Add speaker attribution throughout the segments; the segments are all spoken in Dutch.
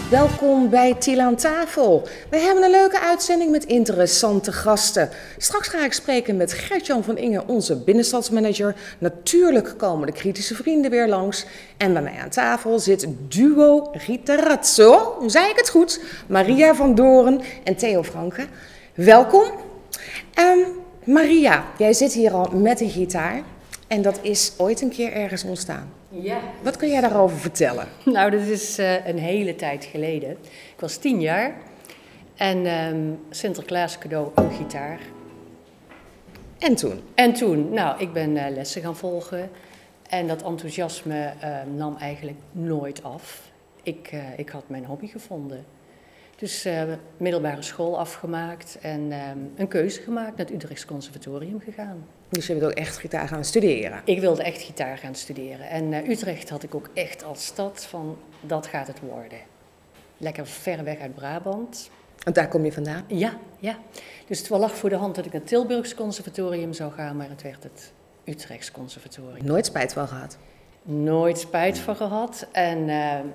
Speaker 1: Welkom bij Tiel aan tafel. We hebben een leuke uitzending met interessante gasten. Straks ga ik spreken met Gert-Jan van Ingen, onze binnenstadsmanager. Natuurlijk komen de kritische vrienden weer langs. En bij mij aan tafel zit duo Gitarazzo, hoe zei ik het goed? Maria van Doorn en Theo Franke. Welkom. Maria, jij zit hier al met een gitaar. En dat is ooit een keer ergens ontstaan.
Speaker 2: Ja.
Speaker 1: Wat kun jij daarover vertellen?
Speaker 2: Nou, dat is een hele tijd geleden. Ik was 10 jaar en Sinterklaas cadeau een gitaar.
Speaker 1: En toen?
Speaker 2: En toen, nou, ik ben lessen gaan volgen en dat enthousiasme nam eigenlijk nooit af. Ik had mijn hobby gevonden. Dus middelbare school afgemaakt en een keuze gemaakt, naar het Utrechts Conservatorium gegaan.
Speaker 1: Dus je bent ook echt gitaar gaan studeren?
Speaker 2: Ik wilde echt gitaar gaan studeren. En Utrecht had ik ook echt als stad van, dat gaat het worden. Lekker ver weg uit Brabant.
Speaker 1: Want daar kom je vandaan?
Speaker 2: Ja. Dus het lag voor de hand dat ik naar het Tilburgs Conservatorium zou gaan, maar het werd het Utrechts Conservatorium.
Speaker 1: Nooit spijt van gehad?
Speaker 2: Nooit spijt van gehad. En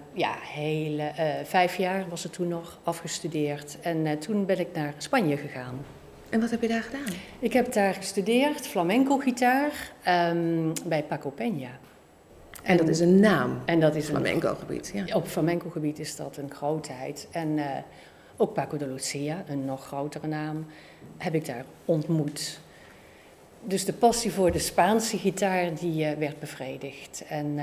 Speaker 2: 5 jaar was het toen nog afgestudeerd. En toen ben ik naar Spanje gegaan.
Speaker 1: En wat heb je daar gedaan?
Speaker 2: Ik heb daar gestudeerd, flamenco-gitaar, bij Paco Peña.
Speaker 1: En dat is een naam?
Speaker 2: En dat is
Speaker 1: flamenco-gebied, ja.
Speaker 2: Op flamenco-gebied is dat een grootheid. En ook Paco de Lucia, een nog grotere naam, heb ik daar ontmoet. Dus de passie voor de Spaanse gitaar, die werd bevredigd. En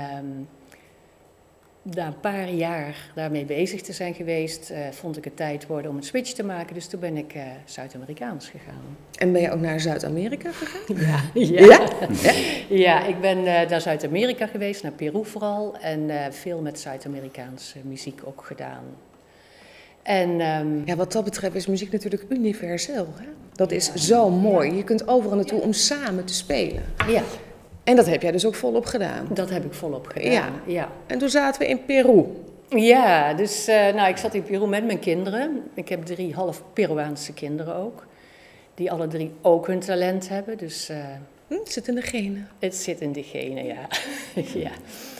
Speaker 2: na een paar jaar daarmee bezig te zijn geweest, vond ik het tijd worden om een switch te maken. Dus toen ben ik Zuid-Amerikaans gegaan.
Speaker 1: En ben je ook naar Zuid-Amerika gegaan?
Speaker 2: Ja, ik ben naar Zuid-Amerika geweest, naar Peru vooral. En veel met Zuid-Amerikaanse muziek ook gedaan. En,
Speaker 1: ja, wat dat betreft is muziek natuurlijk universeel. Hè? Dat is zo mooi. Je kunt overal naartoe om samen te spelen.
Speaker 2: Ja.
Speaker 1: En dat heb jij dus ook volop gedaan?
Speaker 2: Dat heb ik volop gedaan, ja.
Speaker 1: En toen zaten we in Peru.
Speaker 2: Ja, dus ik zat in Peru met mijn kinderen. Ik heb 3 half Peruaanse kinderen ook. Die alle 3 ook hun talent hebben. Dus,
Speaker 1: het zit in de genen.
Speaker 2: Het zit in de genen, ja. Ja.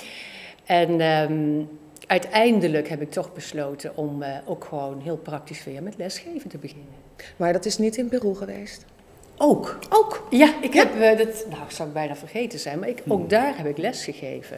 Speaker 2: En uiteindelijk heb ik toch besloten om ook gewoon heel praktisch weer met lesgeven te beginnen.
Speaker 1: Maar dat is niet in Peru geweest?
Speaker 2: Ook. Ja, ik heb dat, nou, ik zou het bijna vergeten zijn, maar ook daar heb ik les gegeven.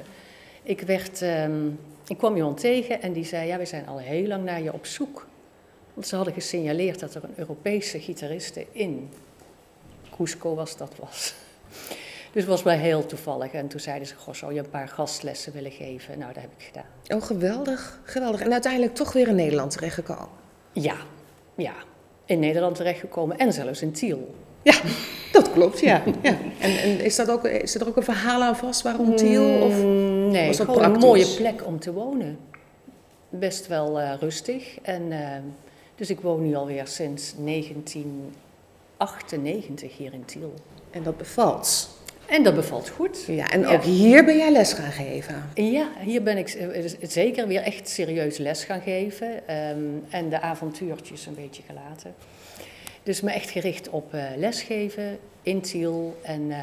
Speaker 2: Ik kwam iemand tegen en die zei, ja, we zijn al heel lang naar je op zoek. Want ze hadden gesignaleerd dat er een Europese gitariste in Cusco was. Dus het was wel heel toevallig. En toen zeiden ze, goh, zou je een paar gastlessen willen geven? Nou, dat heb ik gedaan.
Speaker 1: Oh, geweldig. En uiteindelijk toch weer in Nederland terechtgekomen?
Speaker 2: Ja. In Nederland terechtgekomen en zelfs in Tiel.
Speaker 1: Ja, dat klopt, ja. En is er ook een verhaal aan vast waarom Tiel? Of
Speaker 2: nee,
Speaker 1: was dat
Speaker 2: gewoon
Speaker 1: praktisch?
Speaker 2: Een mooie plek om te wonen. Best wel rustig. En, dus ik woon nu alweer sinds 1998 hier in Tiel.
Speaker 1: En dat bevalt?
Speaker 2: En dat bevalt goed.
Speaker 1: Ja, en ook hier ben jij les gaan geven?
Speaker 2: Ja, hier ben ik zeker weer echt serieus les gaan geven. En de avontuurtjes een beetje gelaten. Dus me echt gericht op lesgeven in Tiel. En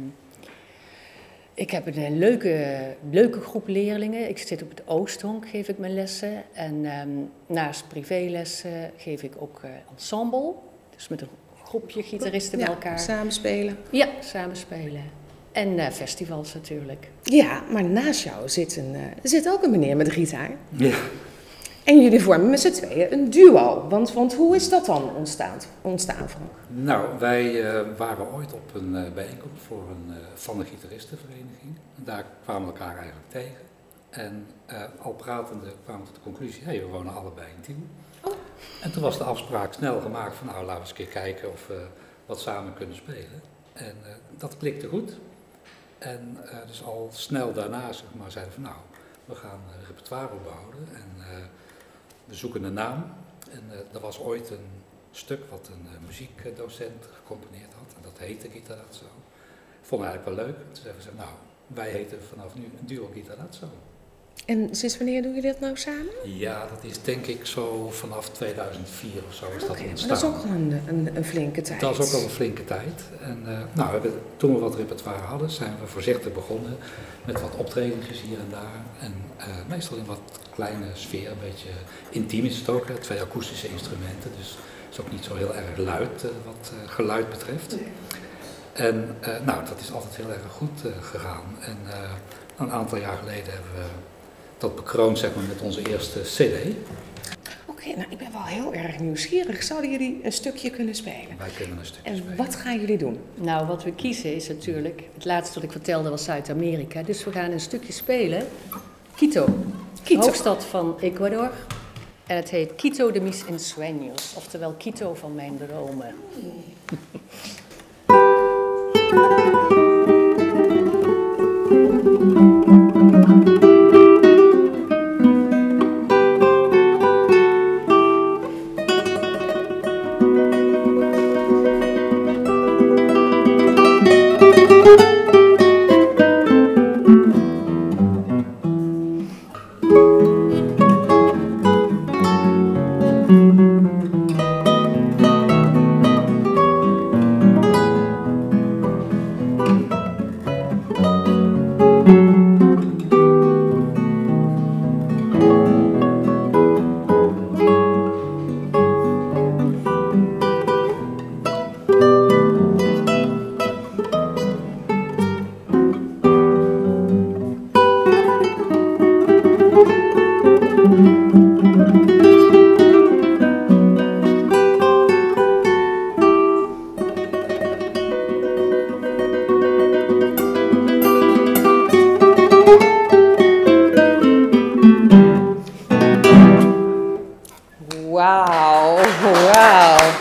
Speaker 2: ik heb een leuke groep leerlingen. Ik zit op het Oosthonk, geef ik mijn lessen. En naast privélessen geef ik ook ensemble. Dus met een groepje gitaristen bij elkaar.
Speaker 1: Samenspelen.
Speaker 2: Ja, samenspelen. En festivals natuurlijk.
Speaker 1: Ja, maar naast jou zit ook een meneer met een gitaar.
Speaker 3: Ja.
Speaker 1: En jullie vormen met z'n tweeën een duo. Want hoe is dat dan ontstaan Frank?
Speaker 3: Nou, wij waren ooit op een bijeenkomst van de gitaristenvereniging. En daar kwamen we elkaar eigenlijk tegen. En al pratende kwamen we tot de conclusie, hey, we wonen allebei in Tiel.
Speaker 1: Oh.
Speaker 3: En toen was de afspraak snel gemaakt van, nou, laten we eens een keer kijken of we wat samen kunnen spelen. En dat klikte goed. En dus al snel daarna, zeg maar, zeiden we van, nou, we gaan repertoire opbouwen. En we zoeken een naam. En er was ooit een stuk wat een muziekdocent gecomponeerd had. En dat heette Gitarazzo. Ik vond het eigenlijk wel leuk. Toen zeiden we, nou, wij heten vanaf nu een duo Gitarazzo.
Speaker 1: En sinds wanneer doen jullie dat nou samen?
Speaker 3: Ja, dat is denk ik zo vanaf 2004 of zo is dat
Speaker 1: Oké, maar
Speaker 3: ontstaan.
Speaker 1: dat is ook al een flinke tijd.
Speaker 3: Dat is ook al een flinke tijd. En toen we wat repertoire hadden, zijn we voorzichtig begonnen met wat optredentjes hier en daar. En meestal in wat kleine sfeer, een beetje intiem is het ook. 2 akoestische instrumenten, dus het is ook niet zo heel erg luid wat geluid betreft. En dat is altijd heel erg goed gegaan. En een aantal jaar geleden hebben we dat bekroond, zeg maar, met onze eerste CD.
Speaker 1: Oké, nou ik ben wel heel erg nieuwsgierig. Zouden jullie een stukje kunnen spelen?
Speaker 3: Wij kunnen een stukje
Speaker 1: En
Speaker 3: spelen.
Speaker 1: wat gaan jullie doen?
Speaker 2: Nou, wat we kiezen is natuurlijk, het laatste wat ik vertelde was Zuid-Amerika. Dus we gaan een stukje spelen. Quito, hoofdstad van Ecuador. En het heet Quito de mis ensueños, oftewel Quito van mijn dromen.
Speaker 1: Wauw.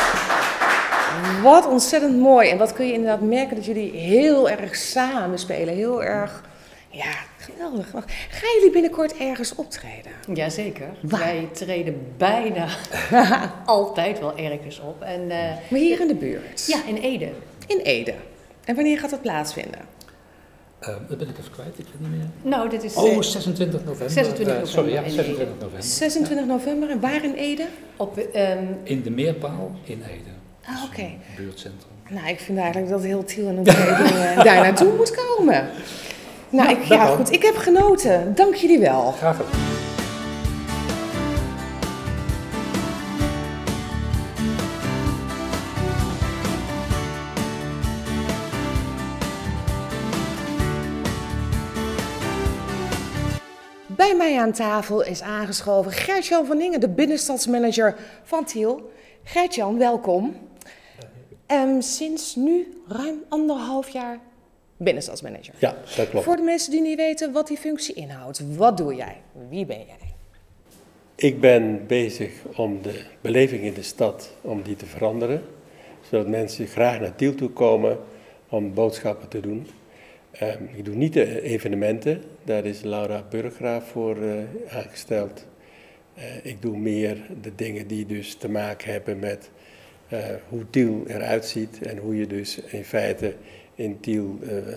Speaker 1: Wat ontzettend mooi. En wat kun je inderdaad merken dat jullie heel erg samen spelen. Heel erg, ja, geweldig. Gaan jullie binnenkort ergens optreden?
Speaker 2: Jazeker.
Speaker 1: Waar?
Speaker 2: Wij treden bijna altijd wel ergens op. En,
Speaker 1: Maar hier in de buurt?
Speaker 2: ja, in Ede.
Speaker 1: In Ede. En wanneer gaat dat plaatsvinden?
Speaker 3: Dat ben ik even kwijt, ik weet niet meer.
Speaker 2: Nou, dit is
Speaker 3: 26 november.
Speaker 2: 26 november
Speaker 3: Sorry, ja,
Speaker 2: in
Speaker 3: 26
Speaker 2: Ede.
Speaker 3: november.
Speaker 1: 26 november. En waar in Ede?
Speaker 2: op,
Speaker 3: In de Meerpaal in Ede.
Speaker 1: Ah, oké.
Speaker 3: Een buurtcentrum.
Speaker 1: Nou, ik vind eigenlijk dat heel Tiel en omgeving daar naartoe moet komen. Nou, ik heb genoten. Dank jullie wel.
Speaker 3: Graag gedaan.
Speaker 1: Bij mij aan tafel is aangeschoven Gert-Jan van Ingen, de binnenstadsmanager van Tiel. Gert-Jan, welkom. Sinds nu ruim 1,5 jaar binnenstadsmanager.
Speaker 4: Ja, dat klopt.
Speaker 1: Voor de mensen die niet weten wat die functie inhoudt, wat doe jij? Wie ben jij?
Speaker 4: Ik ben bezig om de beleving in de stad om die te veranderen. Zodat mensen graag naar Tiel toe komen om boodschappen te doen. Ik doe niet de evenementen, daar is Laura Burggraaf voor aangesteld. Ik doe meer de dingen die dus te maken hebben met hoe Tiel eruit ziet en hoe je dus in feite in Tiel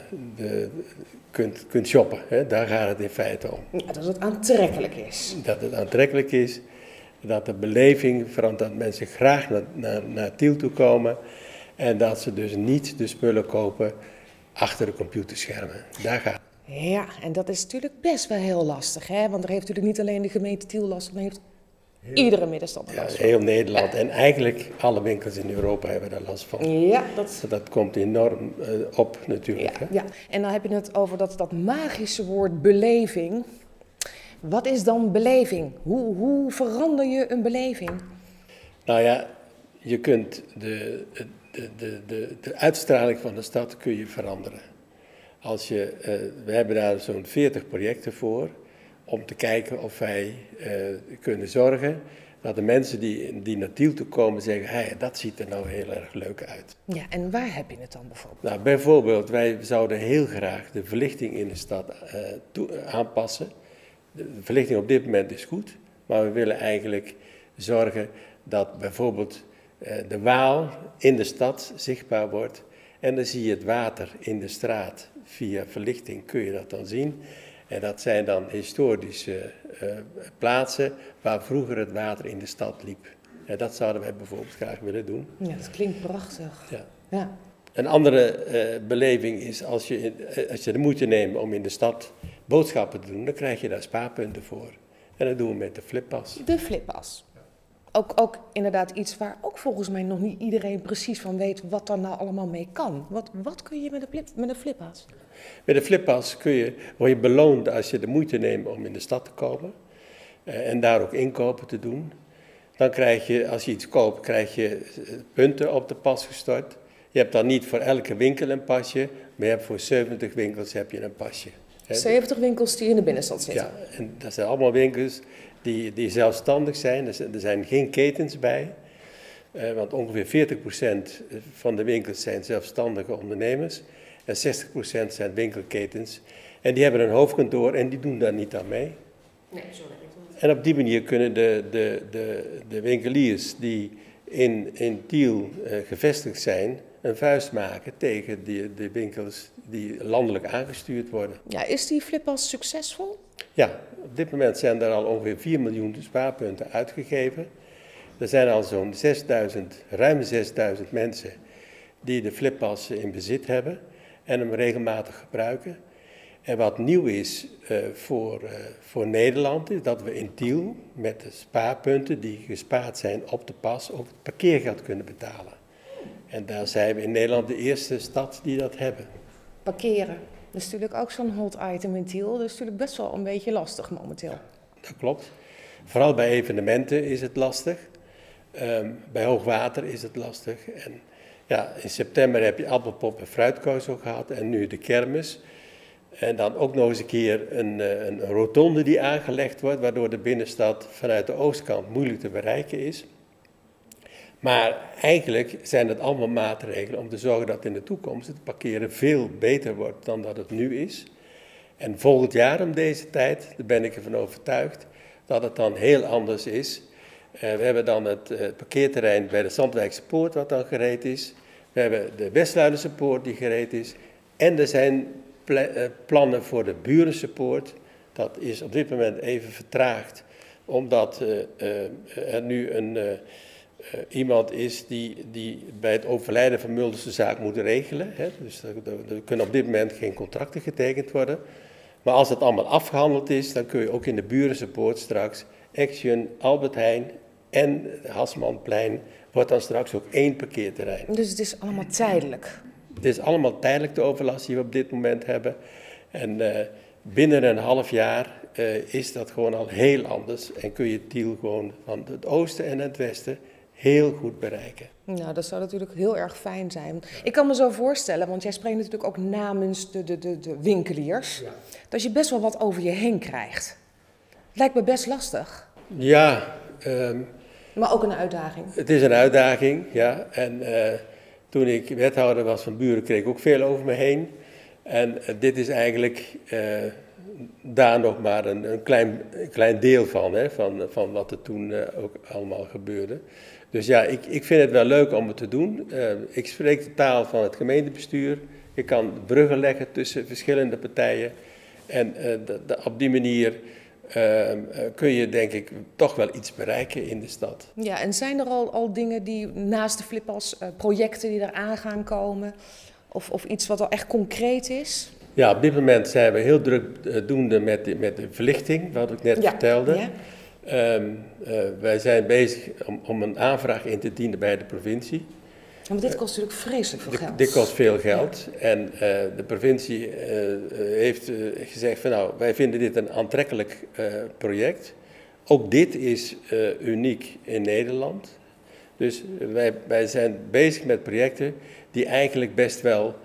Speaker 4: kunt shoppen. Hè? Daar gaat het in feite om.
Speaker 1: Ja, dat het aantrekkelijk is.
Speaker 4: Dat het aantrekkelijk is, dat de beleving verandert, dat mensen graag naar Tiel toe komen en dat ze dus niet de spullen kopen achter de computerschermen. Daar gaat het.
Speaker 1: Ja, en dat is natuurlijk best wel heel lastig, hè? Want er heeft natuurlijk niet alleen de gemeente Tiel last van, maar heeft iedere middenstander
Speaker 4: Ja,
Speaker 1: last van.
Speaker 4: heel Nederland en eigenlijk alle winkels in Europa hebben daar last van.
Speaker 1: Ja,
Speaker 4: Dat komt enorm op natuurlijk.
Speaker 1: ja,
Speaker 4: Hè?
Speaker 1: ja. En dan heb je het over dat magische woord beleving. Wat is dan beleving? Hoe verander je een beleving?
Speaker 4: Nou ja, je kunt de uitstraling van de stad kun je veranderen. We hebben daar zo'n 40 projecten voor om te kijken of wij kunnen zorgen dat de mensen die naar Tiel toe komen zeggen, hey, dat ziet er nou heel erg leuk uit.
Speaker 1: Ja, en waar heb je het dan bijvoorbeeld?
Speaker 4: Nou, bijvoorbeeld, wij zouden heel graag de verlichting in de stad aanpassen. De verlichting op dit moment is goed, maar we willen eigenlijk zorgen dat bijvoorbeeld de Waal in de stad zichtbaar wordt. En dan zie je het water in de straat. Via verlichting kun je dat dan zien. En dat zijn dan historische plaatsen waar vroeger het water in de stad liep. En dat zouden wij bijvoorbeeld graag willen doen.
Speaker 1: Ja, dat klinkt prachtig.
Speaker 4: Ja.
Speaker 1: Ja.
Speaker 4: Een andere beleving is als je de moeite neemt om in de stad boodschappen te doen, dan krijg je daar spaarpunten voor. En dat doen we met de flippas.
Speaker 1: De flippas. Ook inderdaad iets waar ook volgens mij nog niet iedereen precies van weet wat er nou allemaal mee kan. Wat kun je met een flippas?
Speaker 4: Met de flippas word je beloond als je de moeite neemt om in de stad te komen en daar ook inkopen te doen. Dan krijg je, als je iets koopt, krijg je punten op de pas gestort. Je hebt dan niet voor elke winkel een pasje, maar je hebt voor 70 winkels heb je een pasje.
Speaker 1: 70 winkels die in de binnenstad zitten.
Speaker 4: Ja, en dat zijn allemaal winkels die zelfstandig zijn. Er zijn geen ketens bij, want ongeveer 40% van de winkels zijn zelfstandige ondernemers. En 60% zijn winkelketens. En die hebben een hoofdkantoor en die doen daar niet aan mee.
Speaker 1: Nee, zo werkt het.
Speaker 4: En op die manier kunnen de winkeliers die in Tiel gevestigd zijn, een vuist maken tegen de winkels die landelijk aangestuurd worden.
Speaker 1: Ja, is die flippas succesvol?
Speaker 4: Ja, op dit moment zijn er al ongeveer 4 miljoen spaarpunten uitgegeven. Er zijn al zo'n ruim 6000 mensen die de flippas in bezit hebben en hem regelmatig gebruiken. En wat nieuw is voor Nederland is dat we in Tiel met de spaarpunten die gespaard zijn op de pas ook het parkeergeld kunnen betalen. En daar zijn we in Nederland de eerste stad die dat hebben.
Speaker 1: Parkeren. Dat is natuurlijk ook zo'n hot item in Tiel. Dat is natuurlijk best wel een beetje lastig momenteel.
Speaker 4: Dat klopt. Vooral bij evenementen is het lastig. Bij hoogwater is het lastig. En ja, in september heb je appelpop en fruitkoos ook gehad en nu de kermis. En dan ook nog eens een keer een rotonde die aangelegd wordt, waardoor de binnenstad vanuit de oostkant moeilijk te bereiken is. Maar eigenlijk zijn het allemaal maatregelen om te zorgen dat in de toekomst het parkeren veel beter wordt dan dat het nu is. En volgend jaar om deze tijd, daar ben ik ervan overtuigd, dat het dan heel anders is. We hebben dan het parkeerterrein bij de Zandwijkse Poort wat dan gereed is. We hebben de Westluidense Poort die gereed is. En er zijn plannen voor de Burense Poort. Dat is op dit moment even vertraagd, omdat er nu iemand is die bij het overlijden van Mulders de zaak moet regelen. Hè. Dus er kunnen op dit moment geen contracten getekend worden. Maar als het allemaal afgehandeld is, dan kun je ook in de Burense Poort straks Action, Albert Heijn en Hasmanplein wordt dan straks ook 1 parkeerterrein.
Speaker 1: Dus het is allemaal tijdelijk.
Speaker 4: Het is allemaal tijdelijk de overlast die we op dit moment hebben. En binnen een half jaar is dat gewoon al heel anders. En kun je Tiel gewoon van het oosten en het westen heel goed bereiken.
Speaker 1: Nou, dat zou natuurlijk heel erg fijn zijn. Ik kan me zo voorstellen, want jij spreekt natuurlijk ook namens de winkeliers, dat je best wel wat over je heen krijgt. Lijkt me best lastig.
Speaker 4: Ja.
Speaker 1: Maar ook een uitdaging.
Speaker 4: Het is een uitdaging, ja. En toen ik wethouder was van Buren kreeg ik ook veel over me heen. En dit is eigenlijk daar nog maar een klein deel van, hè, van wat er toen ook allemaal gebeurde. Dus ja, ik vind het wel leuk om het te doen. Ik spreek de taal van het gemeentebestuur. Ik kan bruggen leggen tussen verschillende partijen. En op die manier kun je denk ik toch wel iets bereiken in de stad.
Speaker 1: Ja, en zijn er al dingen die naast de flippas, projecten die eraan gaan komen? Of iets wat al echt concreet is?
Speaker 4: Ja, op dit moment zijn we heel druk doende met de verlichting, wat ik net vertelde. Ja. Wij zijn bezig om een aanvraag in te dienen bij de provincie.
Speaker 1: Ja, maar dit kost natuurlijk vreselijk veel geld.
Speaker 4: Dit kost veel geld. Ja. En de provincie heeft gezegd van nou, wij vinden dit een aantrekkelijk project. Ook dit is uniek in Nederland. Dus wij zijn bezig met projecten die eigenlijk best wel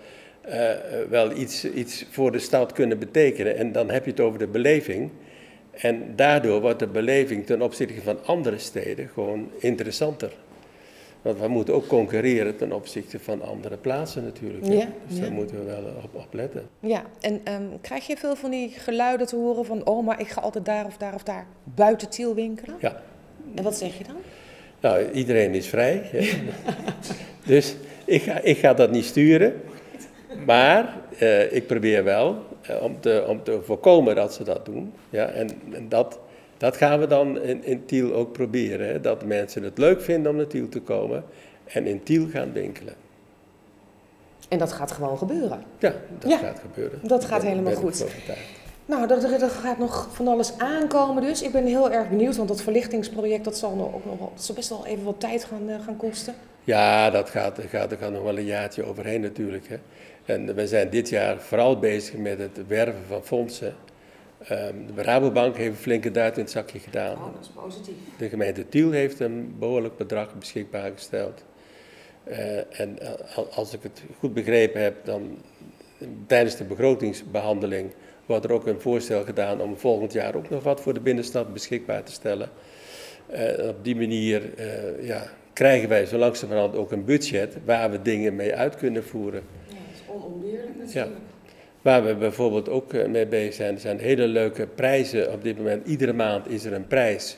Speaker 4: iets voor de stad kunnen betekenen. En dan heb je het over de beleving. En daardoor wordt de beleving ten opzichte van andere steden gewoon interessanter. Want we moeten ook concurreren ten opzichte van andere plaatsen natuurlijk. Ja, dus daar moeten we wel op letten.
Speaker 1: Ja, en krijg je veel van die geluiden te horen van oh, maar ik ga altijd daar of daar of daar buiten Tiel winkelen?
Speaker 4: Ja.
Speaker 1: En wat zeg je dan?
Speaker 4: Nou, iedereen is vrij. Ja. Dus ik ga dat niet sturen. Maar ik probeer wel om te voorkomen dat ze dat doen. Ja, en dat gaan we dan in Tiel ook proberen. Hè, dat mensen het leuk vinden om naar Tiel te komen en in Tiel gaan winkelen.
Speaker 1: En dat gaat gewoon gebeuren.
Speaker 4: Ja, dat gaat gebeuren.
Speaker 1: Dat gaat helemaal goed. Nou, er gaat nog van alles aankomen dus. Ik ben heel erg benieuwd, want dat verlichtingsproject dat zal best wel even wat tijd gaan kosten. Ja, er gaat nog wel een jaartje overheen natuurlijk. Hè. En we zijn dit jaar vooral bezig met het werven van fondsen. De Rabobank heeft een flinke duit in het zakje gedaan. Oh, dat is positief. De gemeente Tiel heeft een behoorlijk bedrag beschikbaar gesteld. En als ik het goed begrepen heb, dan tijdens de begrotingsbehandeling wordt er ook een voorstel gedaan om volgend jaar ook nog wat voor de binnenstad beschikbaar te stellen. Op die manier krijgen wij zo langzamerhand ook een budget waar we dingen mee uit kunnen voeren. Ja, dat is onontbeerlijk natuurlijk. Ja. Waar we bijvoorbeeld ook mee bezig zijn, er zijn hele leuke prijzen op dit moment. Iedere maand is er een prijs.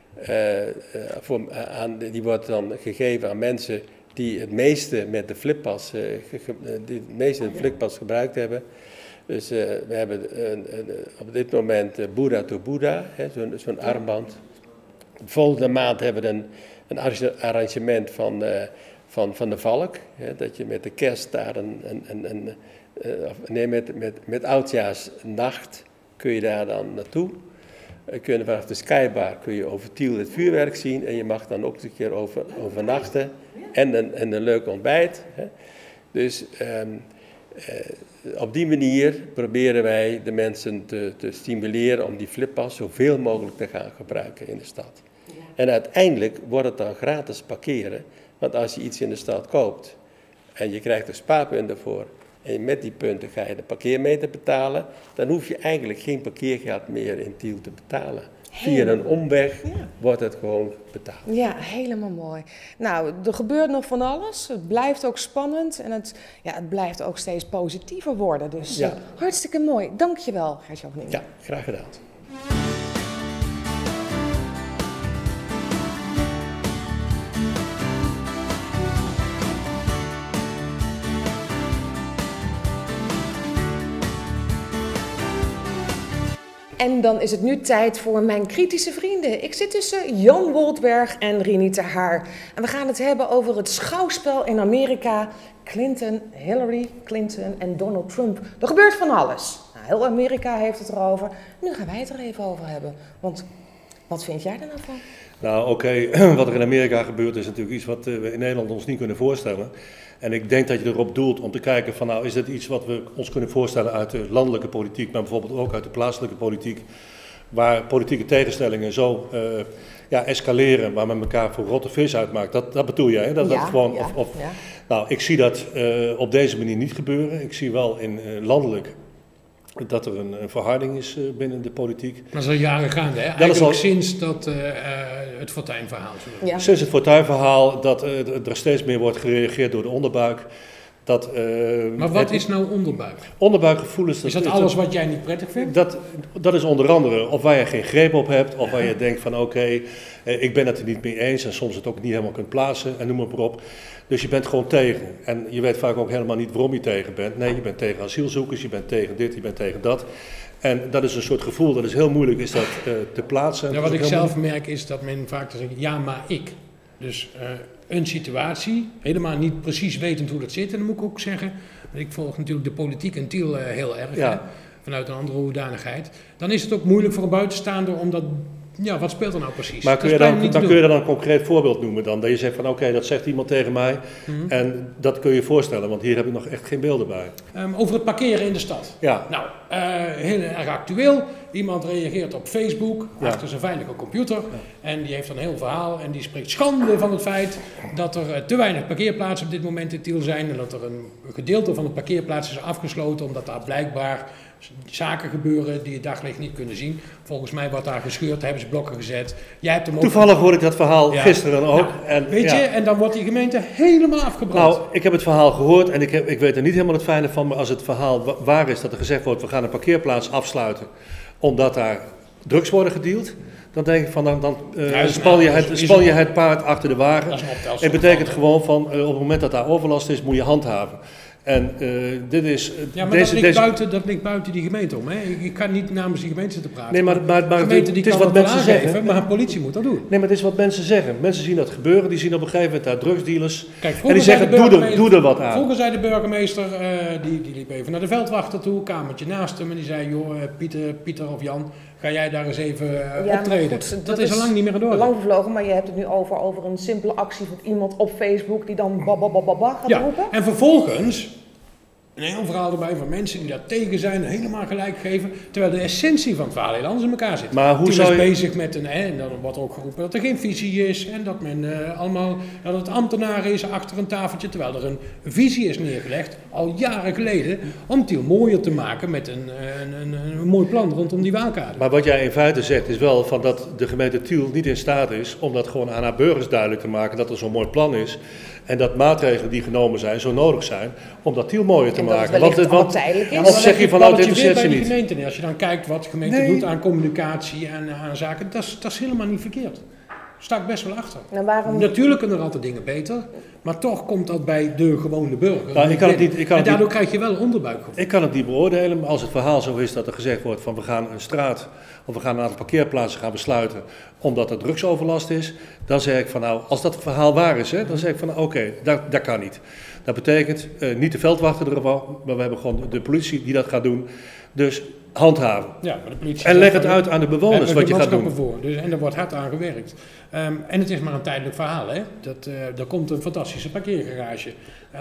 Speaker 1: Die wordt dan gegeven aan mensen die het meeste met de flippas, gebruikt hebben. Dus we hebben op dit moment Boeddha to Boeddha, zo'n armband. Volgende maand hebben we een arrangement van de Valk. Hè, dat je met de kerst daar met oudjaarsnacht kun je daar dan naartoe. Vanaf de Skybar kun je over Tiel het vuurwerk zien en je mag dan ook een keer overnachten en een leuk ontbijt. Hè. Dus op die manier proberen wij de mensen te stimuleren om die flippas zoveel mogelijk te gaan gebruiken in de stad. Ja. En uiteindelijk wordt het dan gratis parkeren, want als je iets in de stad koopt en je krijgt er spaarpunten voor en met die punten ga je de parkeermeter betalen, dan hoef je eigenlijk geen parkeergeld meer in Tiel te betalen. Via een omweg wordt het gewoon betaald. Ja, helemaal mooi. Nou, er gebeurt nog van alles. Het blijft ook spannend en het blijft ook steeds positiever worden. Dus hartstikke mooi. Dankjewel, Gert-Jan van Ingen. Ja, graag gedaan. En dan is het nu tijd voor mijn kritische vrienden. Ik zit tussen Jan Woltberg en Rini Ter Haar. En we gaan het hebben over het schouwspel in Amerika. Hillary Clinton en Donald Trump. Er gebeurt van alles. Nou, heel Amerika heeft het erover. Nu gaan wij het er even over hebben. Want wat vind jij er nou van?
Speaker 5: Nou oké, wat er in Amerika gebeurt is natuurlijk iets wat we in Nederland ons niet kunnen voorstellen. En ik denk dat je erop doelt om te kijken van nou is dit iets wat we ons kunnen voorstellen uit de landelijke politiek, maar bijvoorbeeld ook uit de plaatselijke politiek, waar politieke tegenstellingen zo escaleren, waar men elkaar voor rotte vis uitmaakt. Dat bedoel jij, hè? Nou, ik zie dat op deze manier niet gebeuren. Ik zie wel in landelijk dat er een verharding is binnen de politiek.
Speaker 6: Maar dat is al jaren gaande, hè? Eigenlijk sinds dat het Fortuyn-verhaal.
Speaker 5: Ja. Sinds het Fortuyn-verhaal dat er steeds meer wordt gereageerd door de onderbuik.
Speaker 6: Maar wat is nou onderbuik?
Speaker 5: Onderbuikgevoelens.
Speaker 6: Is dat alles wat jij niet prettig vindt?
Speaker 5: Dat is onder andere of waar je geen greep op hebt, of waar je denkt van oké, ik ben het er niet mee eens en soms het ook niet helemaal kunt plaatsen en noem maar op. Dus je bent gewoon tegen. En je weet vaak ook helemaal niet waarom je tegen bent. Nee, je bent tegen asielzoekers, je bent tegen dit, je bent tegen dat. En dat is een soort gevoel, dat is heel moeilijk is dat te plaatsen.
Speaker 6: Ja, wat ik zelf merk is dat men vaak zegt, ja maar ik. Dus een situatie, helemaal niet precies wetend hoe dat zit. En dan moet ik ook zeggen, ik volg natuurlijk de politiek in Tiel heel erg, hè, vanuit een andere hoedanigheid. Dan is het ook moeilijk voor een buitenstaander om dat... Ja, wat speelt er nou precies?
Speaker 5: Maar kun je dan een concreet voorbeeld noemen dan? Dat je zegt van oké, dat zegt iemand tegen mij en dat kun je je voorstellen, want hier heb ik nog echt geen beelden bij.
Speaker 6: Over het parkeren in de stad.
Speaker 5: Ja.
Speaker 6: Nou, heel erg actueel. Iemand reageert op Facebook achter zijn veilige computer en die heeft dan een heel verhaal en die spreekt schande van het feit dat er te weinig parkeerplaatsen op dit moment in Tiel zijn en dat er een gedeelte van de parkeerplaats is afgesloten omdat daar blijkbaar zaken gebeuren die je daglicht niet kunnen zien. Volgens mij wordt daar gescheurd, hebben ze blokken gezet. Jij hebt hem ook...
Speaker 5: Toevallig hoorde ik dat verhaal gisteren ook.
Speaker 6: Nou, en, weet je, en dan wordt die gemeente helemaal afgebrand.
Speaker 5: Nou, ik heb het verhaal gehoord en ik weet er niet helemaal het fijne van, maar als het verhaal waar is dat er gezegd wordt, we gaan een parkeerplaats afsluiten, omdat daar drugs worden gedeeld, dan denk ik van, dan span je het paard achter de wagen. Het betekent gewoon van, op het moment dat daar overlast is, moet je handhaven. En dit is...
Speaker 6: Ja, maar dat ligt buiten die gemeente om. Hè? Ik kan niet namens die gemeente te praten.
Speaker 5: Nee, maar
Speaker 6: de gemeente die
Speaker 5: het is
Speaker 6: kan
Speaker 5: wat
Speaker 6: het wel
Speaker 5: mensen
Speaker 6: aangeven,
Speaker 5: zeggen.
Speaker 6: maar een politie moet dat doen.
Speaker 5: Nee, maar het is wat mensen zeggen. Mensen zien dat gebeuren. Die zien op een gegeven moment daar drugsdealers.
Speaker 6: Kijk,
Speaker 5: En die zeggen, doe er wat aan.
Speaker 6: Vroeger zei de burgemeester, die liep even naar de veldwachter toe, kamertje naast hem. En die zei, joh, Pieter of Jan, ga jij daar eens even optreden.
Speaker 1: Goed,
Speaker 6: dat is al lang niet meer gedaan.
Speaker 1: Lang vervlogen, maar je hebt het nu over een simpele actie van iemand op Facebook die dan gaat roepen.
Speaker 6: En vervolgens een heel verhaal erbij van mensen die daar tegen zijn, helemaal gelijk geven, terwijl de essentie van het verhaal heel anders in elkaar zit.
Speaker 5: Maar hoe
Speaker 6: zou
Speaker 5: je...
Speaker 6: is bezig met en dan wordt ook geroepen dat er geen visie is en dat men dat het ambtenaren is achter een tafeltje, terwijl er een visie is neergelegd, al jaren geleden, om Tiel mooier te maken met een mooi plan rondom die waalkade.
Speaker 5: Maar wat jij in feite zegt is wel van dat de gemeente Tiel niet in staat is om dat gewoon aan haar burgers duidelijk te maken dat er zo'n mooi plan is. En dat maatregelen die genomen zijn zo nodig zijn om dat Tiel mooier te maken.
Speaker 1: Want tijdelijk is.
Speaker 5: Of zeg je van nou, dit interesseert ze niet?
Speaker 6: Gemeente, als je dan kijkt wat de gemeente doet aan communicatie en aan zaken, dat is helemaal niet verkeerd. Daar sta ik best wel achter.
Speaker 1: Nou, waarom...
Speaker 6: Natuurlijk kunnen er altijd dingen beter, maar toch komt dat bij de gewone burger.
Speaker 5: Nou,
Speaker 6: en daardoor krijg je wel onderbuikgevoel.
Speaker 5: Ik kan het niet beoordelen, maar als het verhaal zo is dat er gezegd wordt van we gaan een straat of we gaan een aantal parkeerplaatsen gaan besluiten omdat er drugsoverlast is, dan zeg ik van nou, als dat verhaal waar is, dan zeg ik van oké, dat kan niet. Dat betekent niet de veldwachter ervan, maar we hebben gewoon de politie die dat gaat doen. Dus handhaven.
Speaker 6: Ja, maar de politie
Speaker 5: en leg het uit aan de bewoners wat je gaat doen.
Speaker 6: Dus, en er wordt hard aan gewerkt. En het is maar een tijdelijk verhaal. Hè? Er komt een fantastische parkeergarage.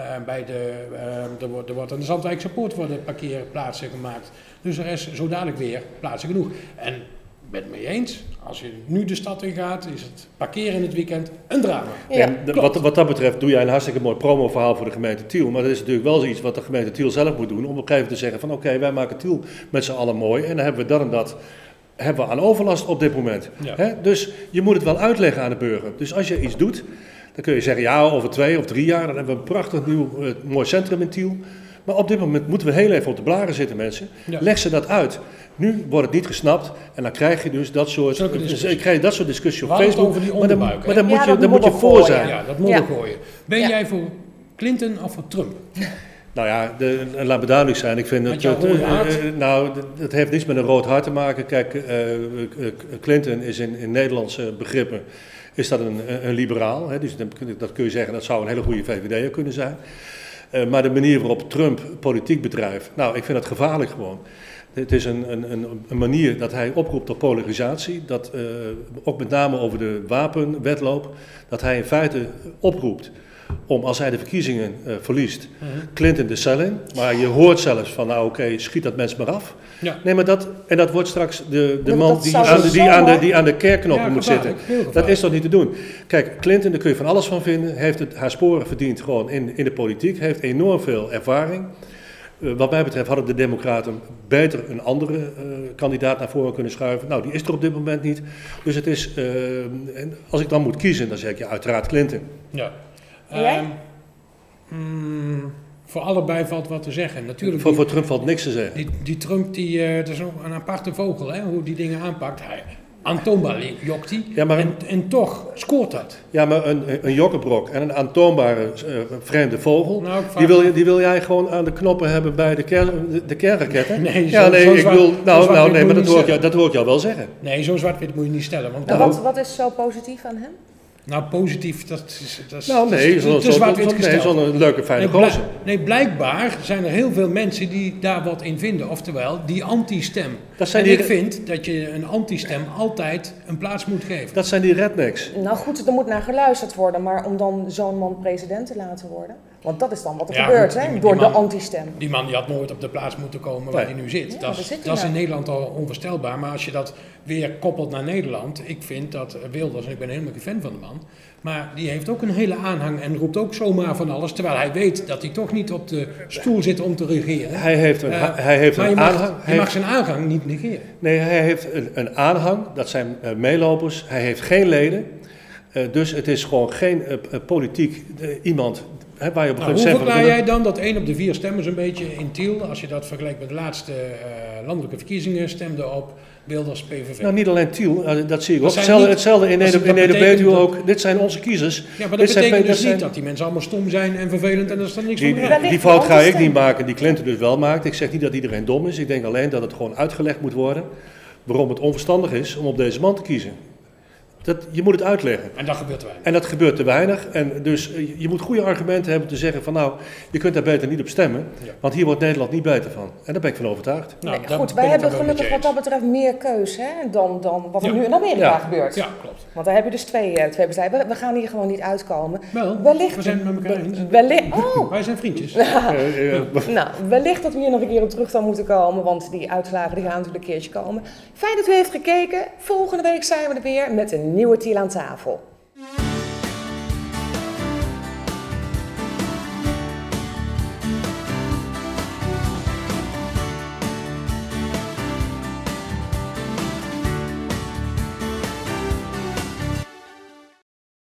Speaker 6: Er wordt aan de Zandwijkse Poort worden parkeerplaatsen gemaakt. Dus er is zo dadelijk weer plaatsen genoeg. En ik ben het mee eens. Als je nu de stad in gaat, is het parkeren in het weekend een drama.
Speaker 1: Ja,
Speaker 5: wat dat betreft doe jij een hartstikke mooi promoverhaal voor de gemeente Tiel. Maar dat is natuurlijk wel iets wat de gemeente Tiel zelf moet doen. Om op een gegeven moment te zeggen van oké, wij maken Tiel met z'n allen mooi. En dan hebben we dat en dat aan overlast op dit moment. Ja. Dus je moet het wel uitleggen aan de burger. Dus als je iets doet, dan kun je zeggen ja, over 2 of 3 jaar. Dan hebben we een prachtig nieuw mooi centrum in Tiel. Maar op dit moment moeten we heel even op de blaren zitten, mensen. Ja. Leg ze dat uit. Nu wordt het niet gesnapt en dan krijg je dus dat soort discussie op Facebook.
Speaker 6: Over die onderbuik,
Speaker 5: maar dan moet je voor zijn.
Speaker 6: Ja, dat modder gooien. Ben jij voor Clinton of voor Trump?
Speaker 5: Nou ja, laat me duidelijk zijn. Ik vind het heeft niets met een rood hart te maken. Kijk, Clinton is in Nederlandse begrippen is dat een liberaal. Hè? Dus dat kun je zeggen, dat zou een hele goede VVD'er kunnen zijn. Maar de manier waarop Trump politiek bedrijft, nou, ik vind dat gevaarlijk gewoon. Het is een manier dat hij oproept tot polarisatie, dat ook met name over de wapenwetloop, dat hij in feite oproept om, als hij de verkiezingen verliest, Clinton de cel in. Maar je hoort zelfs van, nou oké, schiet dat mens maar af. Ja. Nee, maar dat wordt straks de man die aan de kerkknoppen moet zitten. Dat is toch niet te doen. Kijk, Clinton, daar kun je van alles van vinden, heeft haar sporen verdiend gewoon in de politiek, heeft enorm veel ervaring. Wat mij betreft hadden de Democraten beter een andere kandidaat naar voren kunnen schuiven. Nou, die is er op dit moment niet. Dus het is, als ik dan moet kiezen, dan zeg ik uiteraard Clinton.
Speaker 6: Ja. Voor allebei valt wat te zeggen. Natuurlijk
Speaker 5: voor Trump valt niks te zeggen.
Speaker 6: Die Trump, dat is ook een aparte vogel, hè, hoe die dingen aanpakt. Aantoonbaar jokt hij, ja, en toch scoort dat.
Speaker 5: Ja, maar een jokkenbrok en een aantoonbare vreemde vogel, nou, die wil jij gewoon aan de knoppen hebben bij de kernraketten?
Speaker 6: Nee,
Speaker 5: maar dat hoor ik jou wel zeggen.
Speaker 6: Nee, zo zwart-wit moet je niet stellen. Want
Speaker 1: wat is zo positief aan hem?
Speaker 6: Nou, positief, dat is
Speaker 5: zo'n leuke, fijne gozer.
Speaker 6: Nee, blijkbaar zijn er heel veel mensen die daar wat in vinden. Oftewel, die anti-stem. Ik vind dat je een anti-stem altijd een plaats moet geven.
Speaker 5: Dat zijn die rednecks.
Speaker 1: Nou goed, er moet naar geluisterd worden. Maar om dan zo'n man president te laten worden... Want dat is dan wat er gebeurt, door de anti-stem.
Speaker 6: Die man die had nooit op de plaats moeten komen waar hij nu zit. Ja, dat is in Nederland al onvoorstelbaar. Maar als je dat weer koppelt naar Nederland... Ik vind dat Wilders, en ik ben helemaal geen fan van de man... maar die heeft ook een hele aanhang en roept ook zomaar van alles... terwijl hij weet dat hij toch niet op de stoel zit om te regeren.
Speaker 5: Hij heeft een aanhang.
Speaker 6: Je mag zijn aanhang niet negeren.
Speaker 5: Nee, hij heeft een aanhang. Dat zijn meelopers. Hij heeft geen leden. Dus het is gewoon geen politiek iemand...
Speaker 6: hoe verklaar jij dan dat 1 op de 4 stemmen zo'n beetje in Tiel, als je dat vergelijkt met de laatste landelijke verkiezingen, stemde op Wilders, PVV.
Speaker 5: Nou, niet alleen Tiel, dat zie ik ook.
Speaker 6: Dat zijn
Speaker 5: Hetzelfde in
Speaker 6: dat
Speaker 5: Neder-Betuwe
Speaker 6: betekent
Speaker 5: ook. Dit zijn onze kiezers.
Speaker 6: Ja, maar dat
Speaker 5: Dit zijn-
Speaker 6: betekent dus
Speaker 5: zijn-
Speaker 6: niet dat die mensen allemaal stom zijn en vervelend en dat is dan niks van
Speaker 5: Die,
Speaker 6: begrijpen.
Speaker 5: die fout ga ik niet maken, die Clinton dus wel maakt. Ik zeg niet dat iedereen dom is. Ik denk alleen dat het gewoon uitgelegd moet worden waarom het onverstandig is om op deze man te kiezen. Je moet het uitleggen.
Speaker 6: En dat gebeurt weinig.
Speaker 5: En dat gebeurt te weinig. En dus je moet goede argumenten hebben te zeggen van nou, je kunt daar beter niet op stemmen.
Speaker 6: Ja.
Speaker 5: Want hier wordt Nederland niet beter van. En daar ben ik van overtuigd.
Speaker 6: Nou,
Speaker 1: Nee,
Speaker 6: daar
Speaker 1: goed,
Speaker 6: ben
Speaker 1: wij
Speaker 6: ik
Speaker 1: hebben
Speaker 6: het wel met je
Speaker 1: gelukkig wat
Speaker 6: eens.
Speaker 1: dat betreft meer keus hè, dan wat er
Speaker 6: Ja.
Speaker 1: nu in Amerika
Speaker 5: Ja.
Speaker 1: gebeurt.
Speaker 6: Ja, klopt.
Speaker 1: Want daar heb je dus twee partijen. We gaan hier gewoon niet uitkomen.
Speaker 6: Wel,
Speaker 1: Wellicht-
Speaker 6: we zijn het met elkaar eens.
Speaker 1: Oh!
Speaker 6: Wij zijn vriendjes.
Speaker 1: Nou, wellicht dat we hier nog een keer op terug dan moeten komen, want die uitslagen die gaan natuurlijk een keertje komen. Fijn dat u heeft gekeken. Volgende week zijn we er weer met een nieuwe Tiel aan tafel.